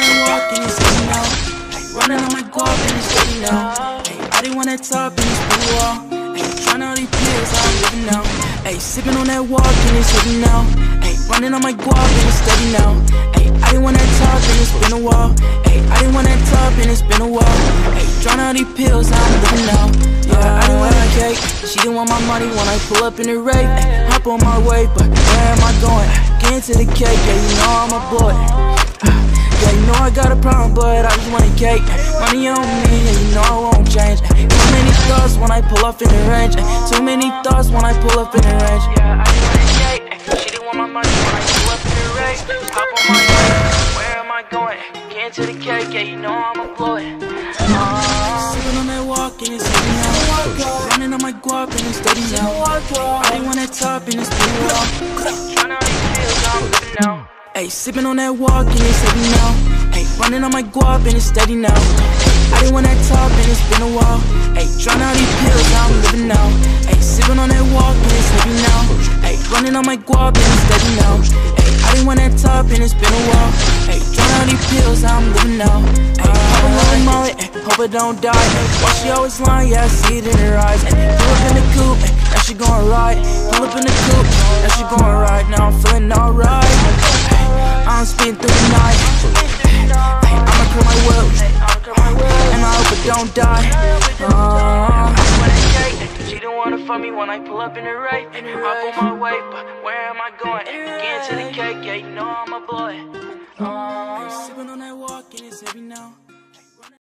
that walk and it's heavy now. Ay, running on my guap and it's heavy now. Ay, I didn't want that top and it's been a while. Ay, trying all these pills, how I'm living now. Ay, sipping on that walk and it's heavy now. Ay, running on my guap and it's steady now. Ay, I didn't want that top and it's been a while. Ay, I didn't want that top and it's been a while. Ay, trying all these pills, how I'm living now. Yeah, I didn't want that cake. She didn't want my money when I pull up in the rave. Ay, hop on my way, but where am I going? Get into the cake, yeah, you know I'm a boy. Yeah, you know I got a problem, but I just want a cake. Money on me, yeah, you know I won't change. Too many thoughts when I pull up in the range. Too many thoughts when I pull up in the range. Yeah, I just want a cake. She didn't want my money when I pull up in the range. Hop on my way, where am I going? Get into the cake, yeah, you know I'm a boy. Sitting on that walk and it's heavy now. Running on my guap and it's steady now. I didn't want that top and it's been a while. Tryna feel how I'm living now. Ayy, sipping on that walk and it's heavy now. Ayy, running on my guap and it's steady now. I didn't want that top and it's been a while. Ayy, trying all these pills, how I'm living now. Ayy, sipping on that walk and it's heavy now. Ayy, running on my guap and it's steady now. Ayy, I didn't want that top and it's been a while. Ayy, trying all these pills, how I'm living now. Ayy, pop a little mullet, hope I don't die. Why she always lying? Yeah, I see it in her eyes. Pull up in the coupe, now she gon' ride. Pull up in the coupe, now she gon' ride. Now I'm feeling alright. I'm spinning through the night. I'ma curl my whip, and I hope it don't die. She don't wanna fuck me when I pull up in the rave. Hop on my way, but where am I going? Get into the cake, yeah, you know I'm a boy. Sipping on that walk and it's heavy now.